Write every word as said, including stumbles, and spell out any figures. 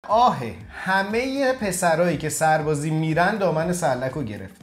آهه، همه پسرایی که سربازی میرن دامن سرلک رو گرفت.